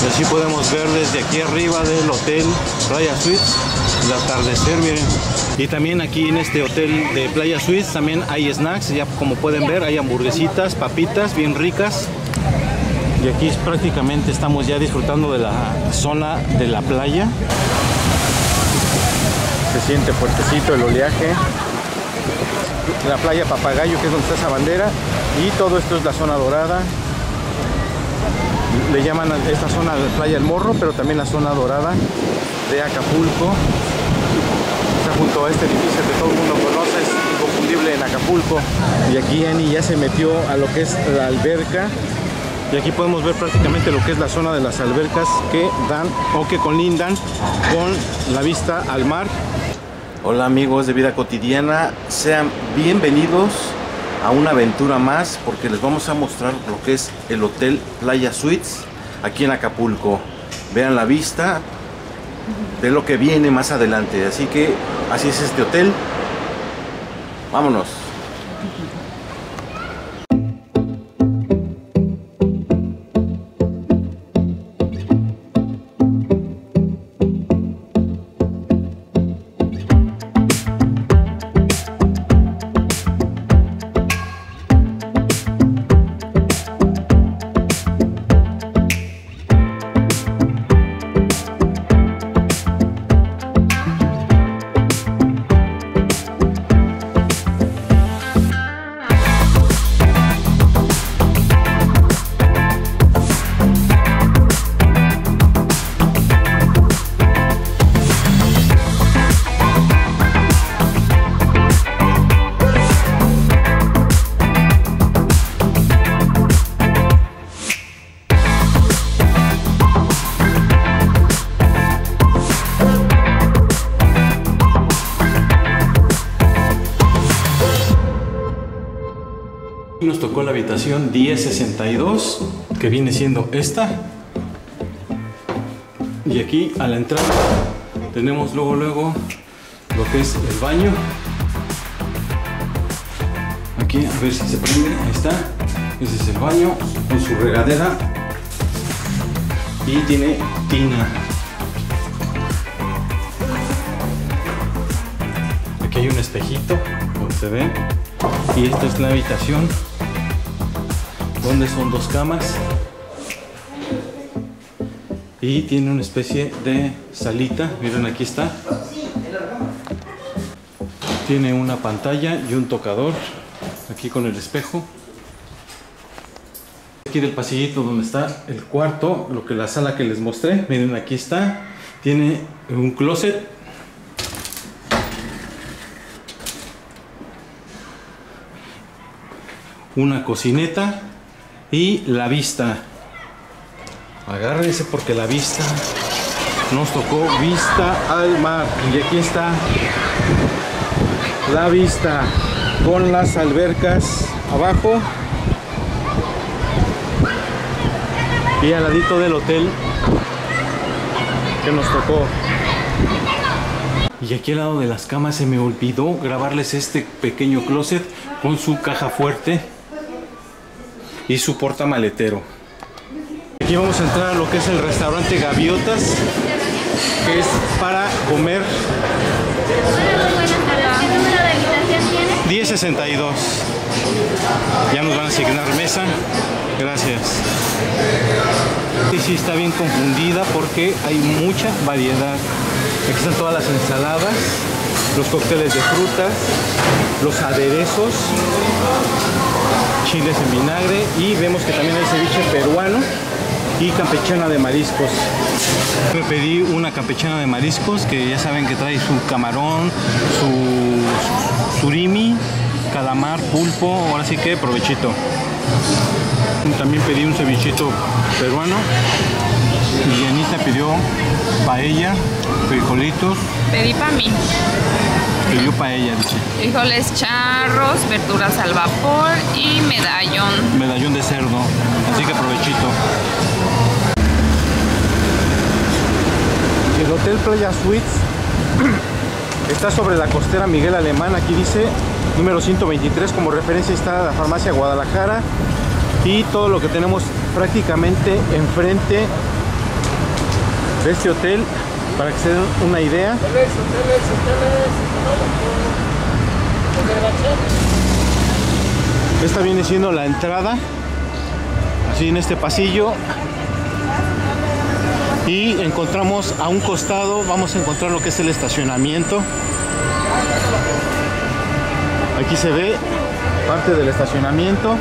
Y así podemos ver desde aquí arriba del hotel Playa Suites el atardecer, miren. Y también aquí en este hotel de Playa Suites también hay snacks, ya como pueden ver hay hamburguesitas, papitas bien ricas. Y aquí prácticamente estamos ya disfrutando de la zona de la playa. Se siente fuertecito el oleaje. La playa Papagayo, que es donde está esa bandera, y todo esto es la zona dorada. Le llaman a esta zona la playa El Morro, pero también la zona dorada de Acapulco. Está junto a este edificio que todo el mundo conoce, es inconfundible en Acapulco. Y aquí Ani ya se metió a lo que es la alberca. Y aquí podemos ver prácticamente lo que es la zona de las albercas que dan o que colindan con la vista al mar. Hola amigos de Vida Cotidiana, sean bienvenidos a una aventura más, porque les vamos a mostrar lo que es el Hotel Playa Suites aquí en Acapulco. Vean la vista de lo que viene más adelante, así que así es este hotel. Vámonos. Nos tocó la habitación 1062, que viene siendo esta. Y aquí a la entrada tenemos luego lo que es el baño. Aquí a ver si se prende, ahí está. Ese es el baño con su regadera y tiene tina. Aquí hay un espejito donde se ve. Y esta es la habitación donde son dos camas y tiene una especie de salita. Miren, aquí está. Tiene una pantalla y un tocador aquí con el espejo. Aquí del pasillito donde está el cuarto, lo que la sala que les mostré. Miren, aquí está. Tiene un closet. Una cocineta y la vista. Agárrense porque la vista nos tocó vista al mar. Y aquí está la vista con las albercas abajo y al ladito del hotel que nos tocó. Y aquí al lado de las camas se me olvidó grabarles este pequeño closet con su caja fuerte y su portamaletero. Aquí vamos a entrar a lo que es el restaurante Gaviotas, que es para comer. ¿Qué número de habitación tiene? 1062. Ya nos van a asignar mesa. Gracias. Y sí está bien confundida porque hay mucha variedad. Aquí están todas las ensaladas, los cócteles de frutas, los aderezos, chiles en vinagre, y vemos que también hay ceviche peruano y campechana de mariscos. Me pedí una campechana de mariscos que ya saben que trae su camarón, su surimi, calamar, pulpo. Ahora sí que provechito. También pedí un cevichito peruano y Anita pidió paella, frijolitos. Pedí para mí. Pidió paella, dice. Frijoles charros, verduras al vapor y medallón. Medallón de cerdo, así que provechito. El Hotel Playa Suites está sobre la costera Miguel Alemán. Aquí dice número 123, como referencia está la farmacia Guadalajara, y todo lo que tenemos prácticamente enfrente de este hotel para que se den una idea. Esta viene siendo la entrada, así en este pasillo, y encontramos a un costado, vamos a encontrar lo que es el estacionamiento. Aquí se ve parte del estacionamiento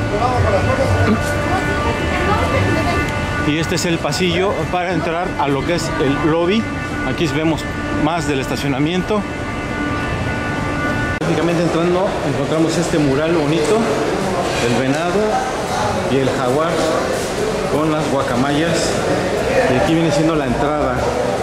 y este es el pasillo para entrar a lo que es el lobby. Aquí vemos más del estacionamiento. Prácticamente entrando encontramos este mural bonito, el venado y el jaguar con las guacamayas, y aquí viene siendo la entrada.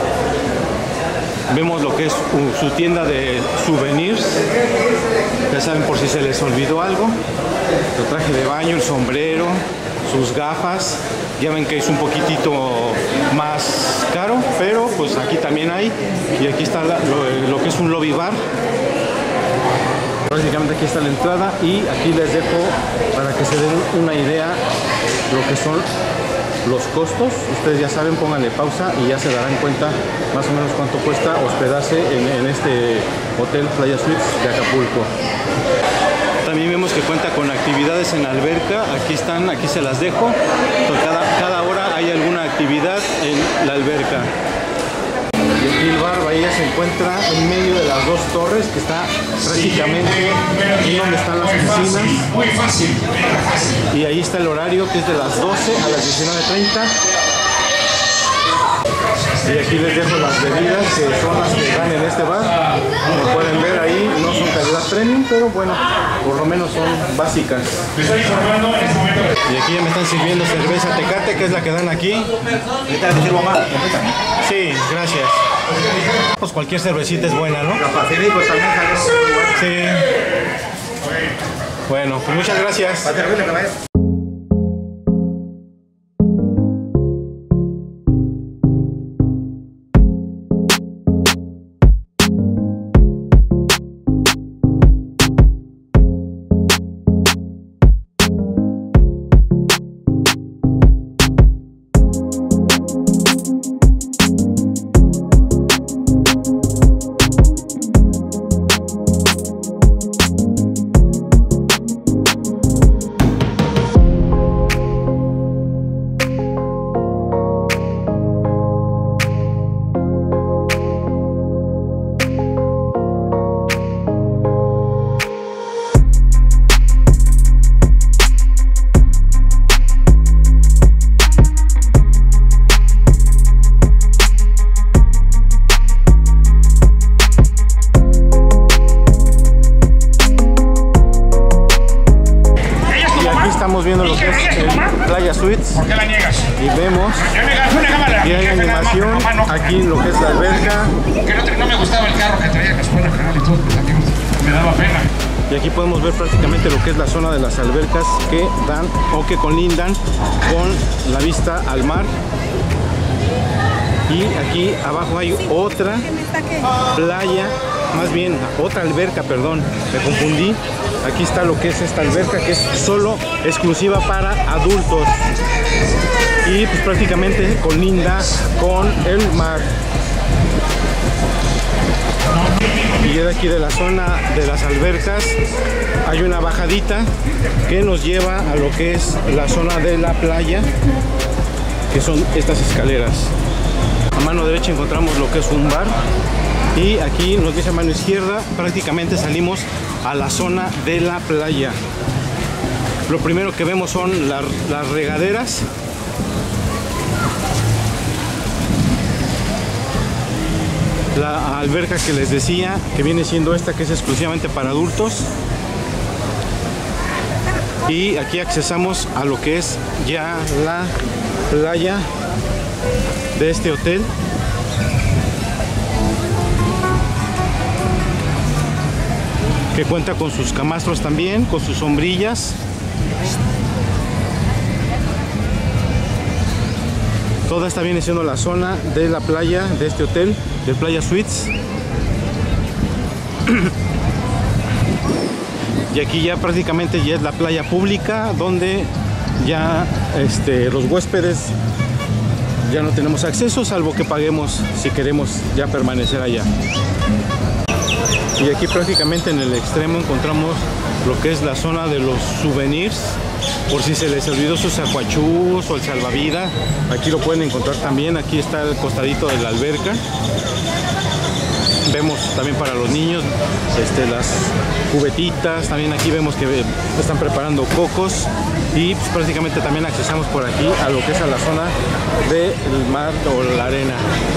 Vemos lo que es su tienda de souvenirs, ya saben, por si se les olvidó algo, su traje de baño, el sombrero, sus gafas. Ya ven que es un poquitito más caro, pero pues aquí también hay, y aquí está lo que es un lobby bar. Prácticamente aquí está la entrada, y aquí les dejo para que se den una idea lo que son los costos. Ustedes ya saben, pónganle pausa y ya se darán cuenta más o menos cuánto cuesta hospedarse en este hotel Playa Suites de Acapulco. También vemos que cuenta con actividades en alberca. Aquí están, aquí se las dejo. Cada hora hay alguna actividad en la alberca. Y aquí el bar Bahía se encuentra en medio de las dos torres, que está prácticamente aquí donde están las oficinas. Y ahí está el horario, que es de las 12 a las 19:30. Y aquí les dejo las bebidas, que son las que dan en este bar. Como pueden ver ahí, no son calidad premium, pero bueno, por lo menos son básicas. Y aquí ya me están sirviendo cerveza Tecate, que es la que dan aquí. Sí, gracias. Pues cualquier cervecita es buena, ¿no? Sí. Bueno, pues muchas gracias. Estamos viendo lo que es el Playa Suites. ¿Por qué la niegas? Y vemos que hay animación aquí en lo que es la alberca. Que no me gustaba el carro que traía en la escuela general y todo, pues aquí me daba pena. Y aquí podemos ver prácticamente lo que es la zona de las albercas que dan o que colindan con la vista al mar. Y aquí abajo hay otra playa, más bien otra alberca, perdón, me confundí. Aquí está lo que es esta alberca, que es solo exclusiva para adultos. Y pues prácticamente colinda con el mar. Y de aquí de la zona de las albercas hay una bajadita que nos lleva a lo que es la zona de la playa, que son estas escaleras. A mano derecha encontramos lo que es un bar, y aquí nos dice a mano izquierda prácticamente salimos a la zona de la playa. Lo primero que vemos son las regaderas. La alberca que les decía, que viene siendo esta, que es exclusivamente para adultos. Y aquí accesamos a lo que es ya la playa de este hotel. Que cuenta con sus camastros también, con sus sombrillas. Toda esta viene siendo la zona de la playa de este hotel, de Playa Suites. Y aquí ya prácticamente ya es la playa pública, donde ya los huéspedes ya no tenemos acceso, salvo que paguemos si queremos ya permanecer allá. Y aquí prácticamente en el extremo encontramos lo que es la zona de los souvenirs, por si se les olvidó sus acuachús o el salvavidas. Aquí lo pueden encontrar también. Aquí está el costadito de la alberca. Vemos también para los niños las cubetitas. También aquí vemos que están preparando cocos. Y pues prácticamente también accesamos por aquí a lo que es a la zona del mar o la arena.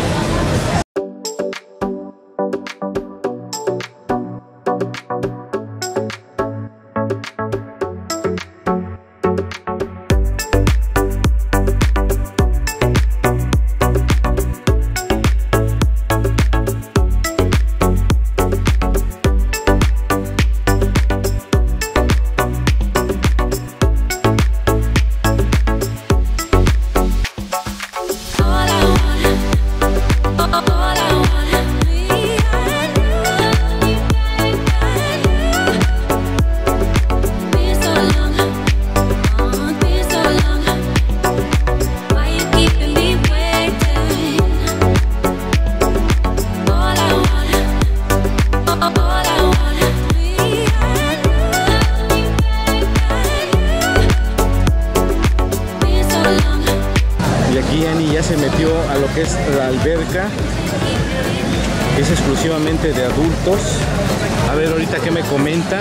Se metió a lo que es la alberca, que es exclusivamente de adultos. A ver ahorita qué me comenta.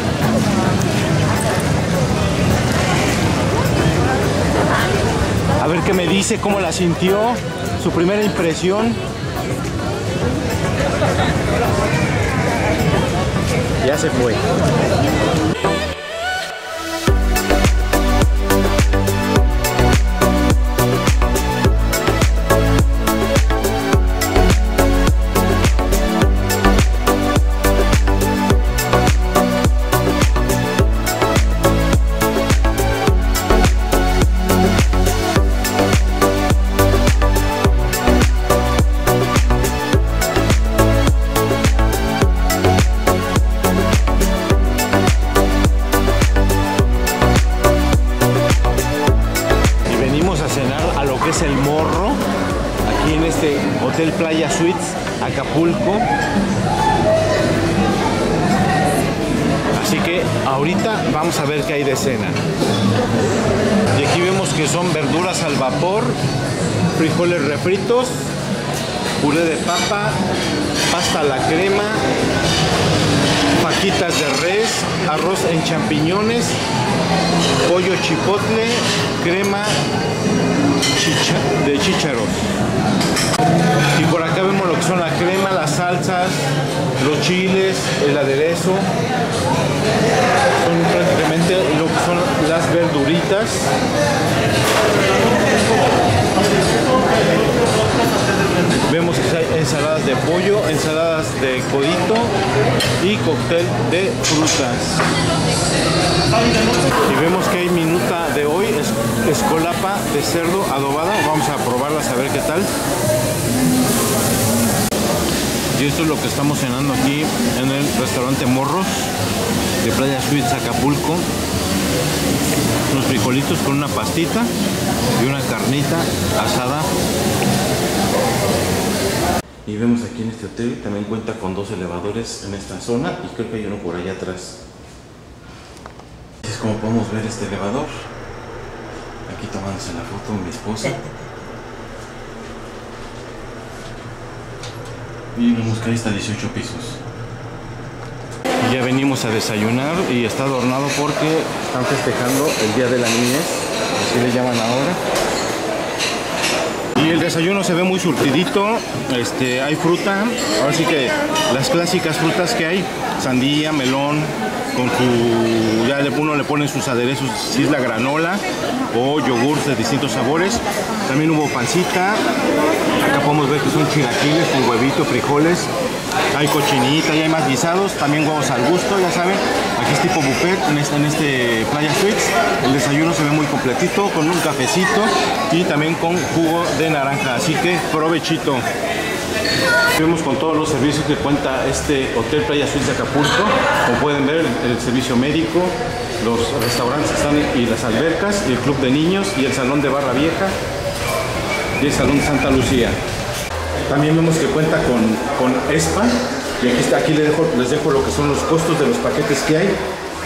A ver qué me dice, cómo la sintió, su primera impresión. Ya se fue. Es el Morro, aquí en este Hotel Playa Suites Acapulco. Así que ahorita vamos a ver qué hay de cena. Y aquí vemos que son verduras al vapor, frijoles refritos, puré de papa, pasta a la crema, fajitas de res, arroz en champiñones, pollo chipotle, crema de chícharos. Y por acá vemos lo que son la crema, las salsas, los chiles, el aderezo. Son prácticamente lo que son las verduritas. Vemos que hay ensaladas de pollo, ensaladas de codito y cóctel de frutas. Y vemos que hay minuta de hoy, escolapa de cerdo adobada. Vamos a probarlas a ver qué tal. Y esto es lo que estamos cenando aquí en el restaurante Morros de Playa Suites Acapulco. Unos frijolitos con una pastita y una carnita asada. Y vemos aquí en este hotel también cuenta con 2 elevadores en esta zona y creo que hay uno por allá atrás. Así es como podemos ver este elevador. Aquí tomándose la foto mi esposa. Y vemos que ahí está 18 pisos. Y ya venimos a desayunar y está adornado porque están festejando el Día de la Niñez, así le llaman ahora. Y el desayuno se ve muy surtidito, hay fruta, ahora sí que las clásicas frutas que hay, sandía, melón, con su, ya uno le pone sus aderezos, si es la granola o yogurts de distintos sabores. También hubo pancita, acá podemos ver que son chilaquiles con huevito, frijoles, hay cochinita y hay más guisados, también huevos al gusto, ya saben. Aquí es tipo buffet en este Playa Suites. El desayuno se ve muy completito con un cafecito y también con jugo de naranja, así que provechito. Vemos con todos los servicios que cuenta este Hotel Playa Suites de Acapulco. Como pueden ver, el servicio médico, los restaurantes están y las albercas, y el club de niños y el salón de barra vieja. y el Salón Santa Lucía. También vemos que cuenta con spa, y aquí les dejo lo que son los costos de los paquetes que hay.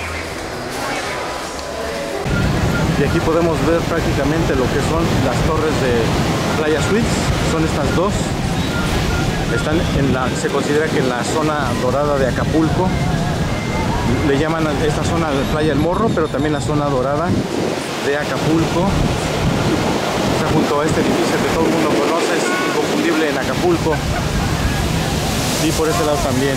Y aquí podemos ver prácticamente lo que son las torres de Playa Suites. Son estas dos. Están se considera que en la zona dorada de Acapulco. Le llaman a esta zona Playa El Morro, pero también la zona dorada de Acapulco. Está junto a este edificio que todo el mundo conoce, es inconfundible en Acapulco. Y por ese lado también.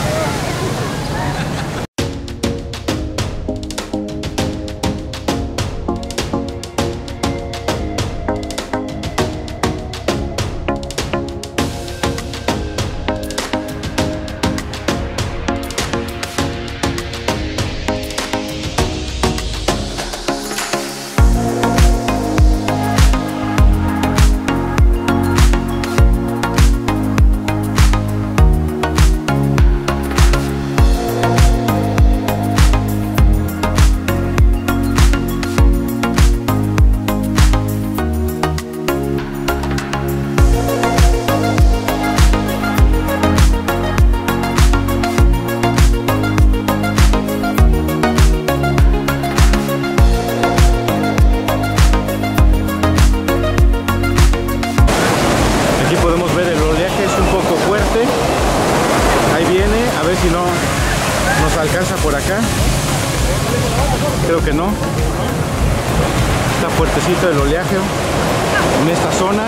Alcanza por acá, creo que no. Está fuertecito el oleaje en esta zona,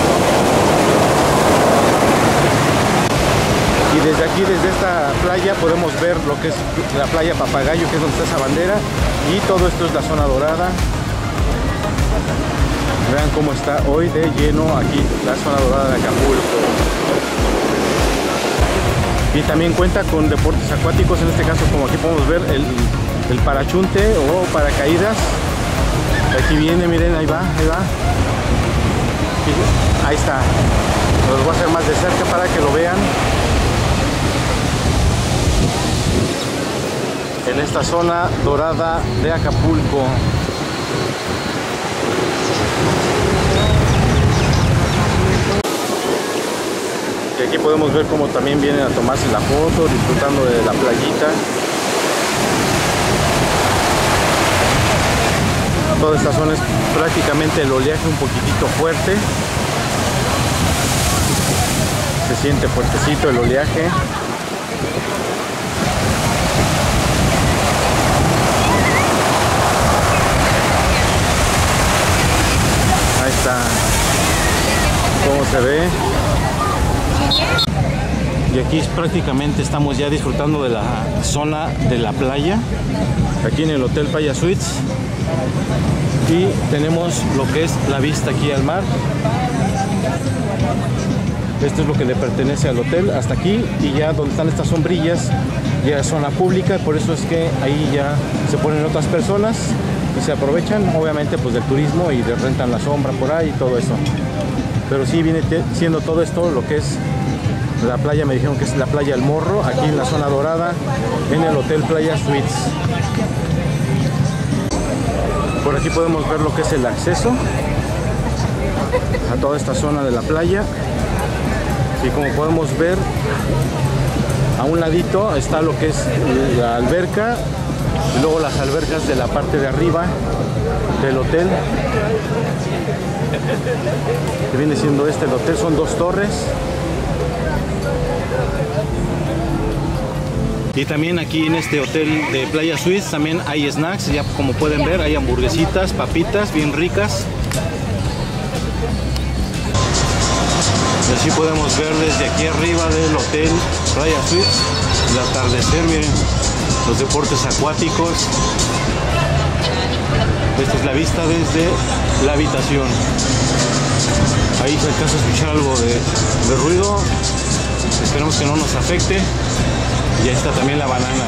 y desde aquí, desde esta playa, podemos ver lo que es la playa Papagayo, que es donde está esa bandera, y todo esto es la zona dorada. Vean cómo está hoy de lleno aquí la zona dorada de Acapulco. Y también cuenta con deportes acuáticos, en este caso, como aquí podemos ver, el parachunte o paracaídas. Aquí viene, miren, ahí va. Ahí está. Los voy a hacer más de cerca para que lo vean. En esta zona dorada de Acapulco. Y aquí podemos ver cómo también vienen a tomarse la foto, disfrutando de la playita. Toda esta zona es prácticamente el oleaje un poquitito fuerte. Se siente fuertecito el oleaje. Ahí está. ¿Cómo se ve? Y aquí prácticamente estamos ya disfrutando de la zona de la playa, aquí en el Hotel Playa Suites, y tenemos lo que es la vista aquí al mar. Esto es lo que le pertenece al hotel hasta aquí, y ya donde están estas sombrillas ya es zona pública, por eso es que ahí ya se ponen otras personas y se aprovechan obviamente pues del turismo y rentan la sombra por ahí y todo eso. Pero sí viene siendo todo esto lo que es la playa. Me dijeron que es la playa El Morro, aquí en la zona dorada, en el Hotel Playa Suites. Por aquí podemos ver lo que es el acceso a toda esta zona de la playa. Y como podemos ver, a un ladito está lo que es la alberca, y luego las albercas de la parte de arriba del hotel. Que viene siendo el hotel, son dos torres. Y también aquí en este hotel de Playa Suites también hay snacks, ya como pueden ver, hay hamburguesitas, papitas bien ricas. Y así podemos ver desde aquí arriba del hotel Playa Suites el atardecer, miren, los deportes acuáticos. Esta es la vista desde la habitación. Ahí se alcanza a escuchar algo de ruido, esperemos que no nos afecte. Y ahí está también la banana.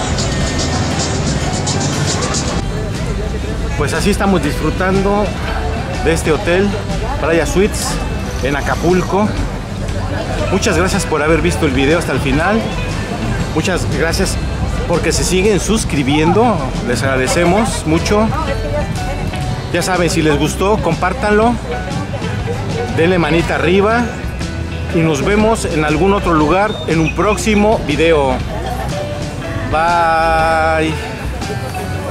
Pues así estamos disfrutando de este hotel Playa Suites en Acapulco. Muchas gracias por haber visto el video hasta el final. Muchas gracias porque se siguen suscribiendo, les agradecemos mucho. Ya saben, si les gustó, compártanlo. denle manita arriba y nos vemos en algún otro lugar en un próximo video. Bye.